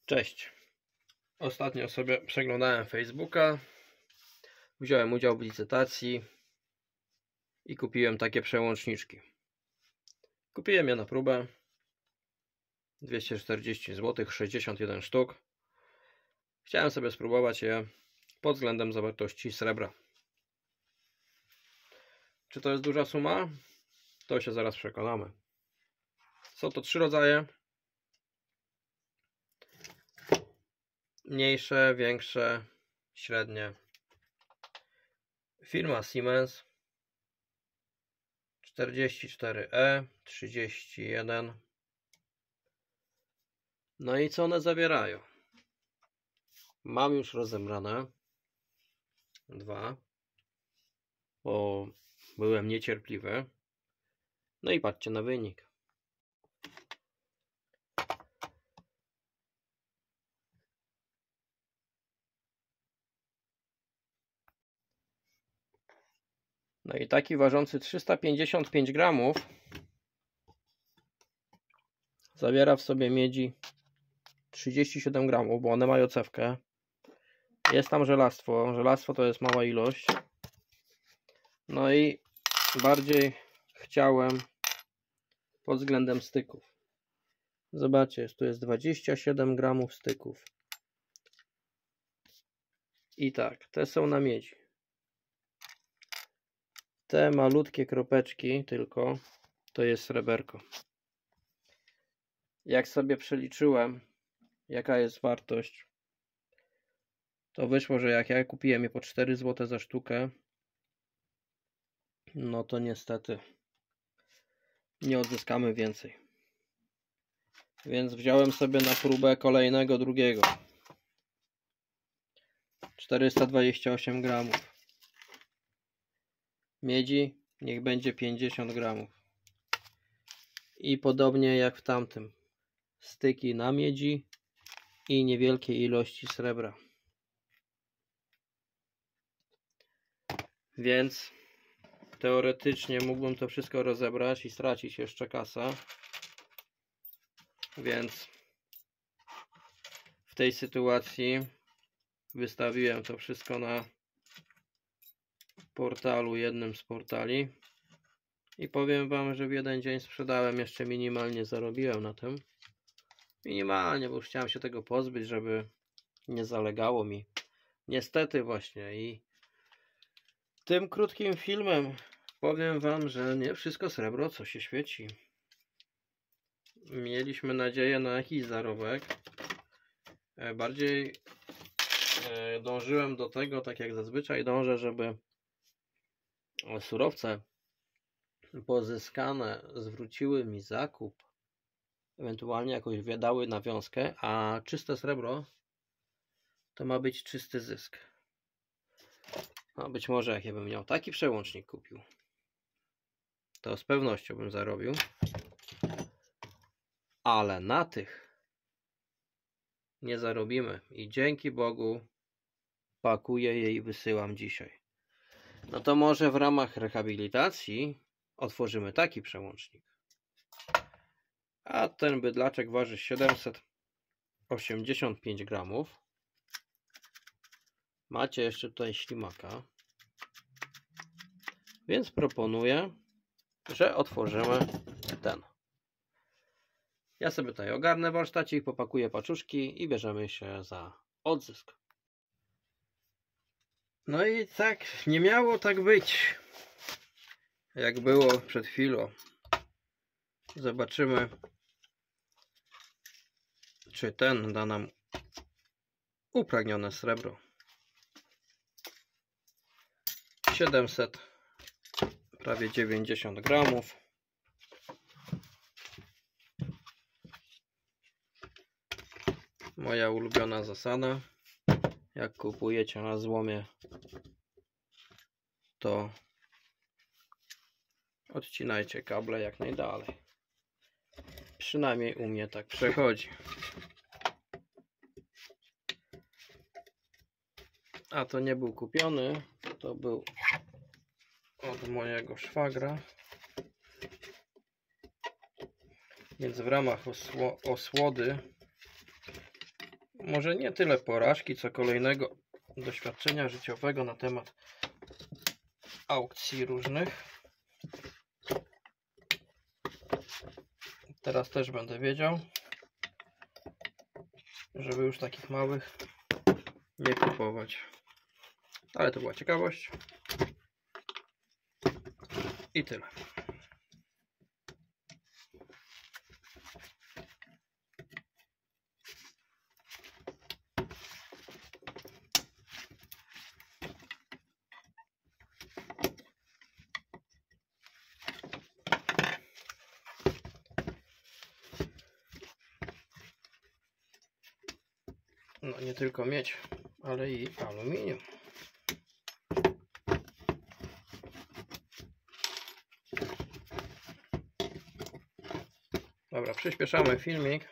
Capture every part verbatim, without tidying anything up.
Cześć. Ostatnio sobie przeglądałem Facebooka, wziąłem udział w licytacji i kupiłem takie przełączniczki. Kupiłem je na próbę, dwieście czterdzieści złotych, sześćdziesiąt jeden sztuk. Chciałem sobie spróbować je pod względem zawartości srebra. Czy to jest duża suma? To się zaraz przekonamy. Są to trzy rodzaje. Mniejsze, większe, średnie. Firma Siemens czterdzieści cztery E trzydzieści jeden. No i co one zawierają? Mam już rozebrane dwa, bo byłem niecierpliwy. No i patrzcie na wynik. No i taki ważący trzysta pięćdziesiąt pięć gramów zawiera w sobie miedzi trzydzieści siedem gramów, bo one mają cewkę. Jest tam żelastwo. Żelastwo to jest mała ilość. No i bardziej chciałem pod względem styków. Zobaczcie, tu jest dwadzieścia siedem gramów styków. I tak, te są na miedzi. Te malutkie kropeczki tylko to jest sreberko. Jak sobie przeliczyłem, jaka jest wartość, to wyszło, że jak ja kupiłem je po cztery złote za sztukę, no to niestety nie odzyskamy więcej. Więc wziąłem sobie na próbę kolejnego, drugiego. czterysta dwadzieścia osiem gramów. Miedzi niech będzie pięćdziesiąt gramów. I podobnie jak w tamtym. Styki na miedzi i niewielkie ilości srebra. Więc teoretycznie mógłbym to wszystko rozebrać i stracić jeszcze kasę. Więc w tej sytuacji wystawiłem to wszystko na portalu, jednym z portali, i powiem wam, że w jeden dzień sprzedałem, jeszcze minimalnie zarobiłem na tym. Minimalnie, bo już chciałem się tego pozbyć, żeby nie zalegało mi. Niestety właśnie, i tym krótkim filmem powiem wam, że nie wszystko srebro, co się świeci. Mieliśmy nadzieję na jakiś zarobek. Bardziej dążyłem do tego, tak jak zazwyczaj dążę, żeby surowce pozyskane zwróciły mi zakup, ewentualnie jakoś dały nawiązkę, a czyste srebro to ma być czysty zysk. A być może jak ja bym miał taki przełącznik kupił, to z pewnością bym zarobił, ale na tych nie zarobimy i dzięki Bogu pakuję je i wysyłam dzisiaj. No to może w ramach rehabilitacji otworzymy taki przełącznik. A ten bydlaczek waży siedemset osiemdziesiąt pięć gramów. Macie jeszcze tutaj ślimaka. Więc proponuję, że otworzymy ten. Ja sobie tutaj ogarnę warsztacik, popakuję paczuszki i bierzemy się za odzysk. No i tak nie miało tak być, jak było przed chwilą. Zobaczymy, czy ten da nam upragnione srebro. siedemset, prawie dziewięćdziesiąt gramów. Moja ulubiona zasada: jak kupujecie na złomie, to odcinajcie kable jak najdalej. Przynajmniej u mnie tak przechodzi. A to nie był kupiony, to był od mojego szwagra. Więc w ramach osło osłody może nie tyle porażki, co kolejnego doświadczenia życiowego na temat aukcji różnych. Teraz też będę wiedział, żeby już takich małych nie kupować. Ale to była ciekawość. I tyle. No nie tylko miedź, ale i aluminium. Dobra, przyspieszamy filmik.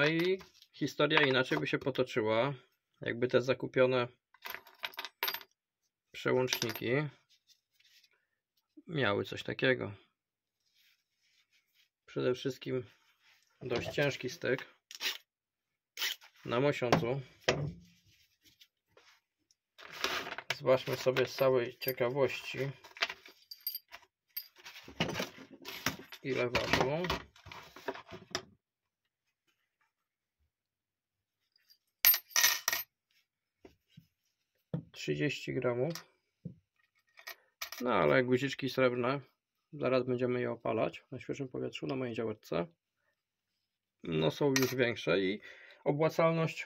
i historia inaczej by się potoczyła, jakby te zakupione przełączniki miały coś takiego. Przede wszystkim dość ciężki styk na mosiądzu. Zobaczmy sobie z całej ciekawości, ile ważą. trzydzieści gramów. No ale jak guziczki srebrne, zaraz będziemy je opalać na świeżym powietrzu na mojej działeczce. No są już większe i opłacalność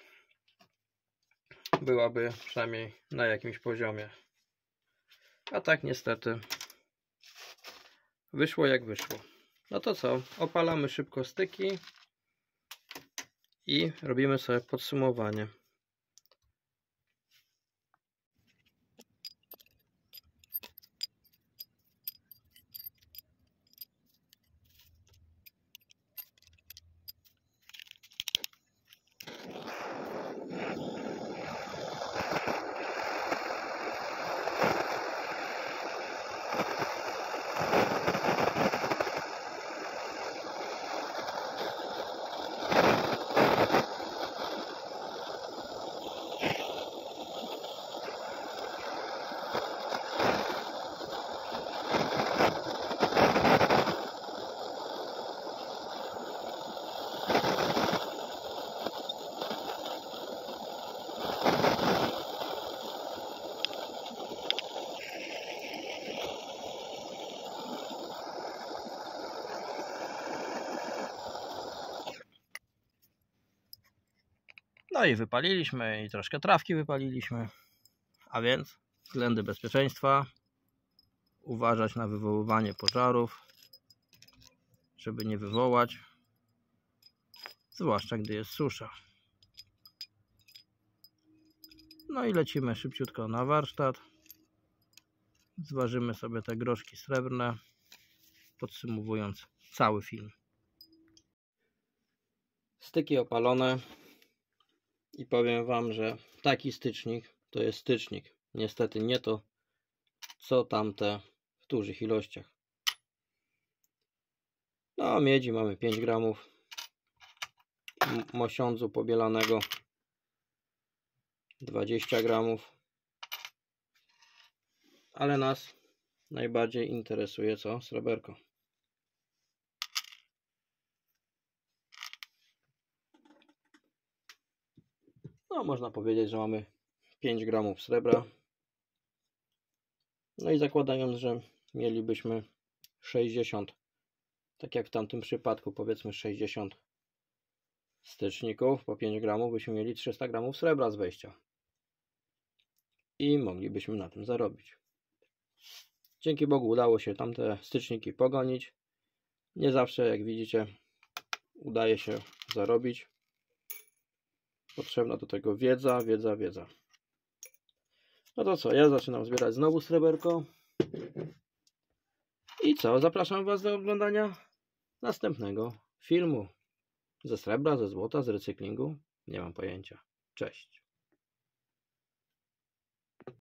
byłaby przynajmniej na jakimś poziomie. A tak niestety wyszło jak wyszło. No to co? Opalamy szybko styki i robimy sobie podsumowanie. No i wypaliliśmy i troszkę trawki wypaliliśmy. A więc względy bezpieczeństwa. Uważać na wywoływanie pożarów, żeby nie wywołać. Zwłaszcza gdy jest susza. No i lecimy szybciutko na warsztat. Zważymy sobie te groszki srebrne, podsumowując cały film. Styki opalone. I powiem wam, że taki stycznik to jest stycznik. Niestety nie to, co tamte w dużych ilościach. No, miedzi mamy pięć gramów. Mosiądzu pobielanego dwadzieścia gramów. Ale nas najbardziej interesuje co? Sreberko. No, można powiedzieć, że mamy pięć gramów srebra. No i zakładając, że mielibyśmy sześćdziesiąt, tak jak w tamtym przypadku, powiedzmy sześćdziesiąt styczników po pięć gramów, byśmy mieli trzysta gramów srebra z wejścia. I moglibyśmy na tym zarobić. Dzięki Bogu udało się tamte styczniki pogonić. Nie zawsze, jak widzicie, udaje się zarobić. Potrzebna do tego wiedza, wiedza, wiedza. No to co, ja zaczynam zbierać znowu sreberko. I co, zapraszam was do oglądania następnego filmu. Ze srebra, ze złota, z recyklingu. Nie mam pojęcia. Cześć.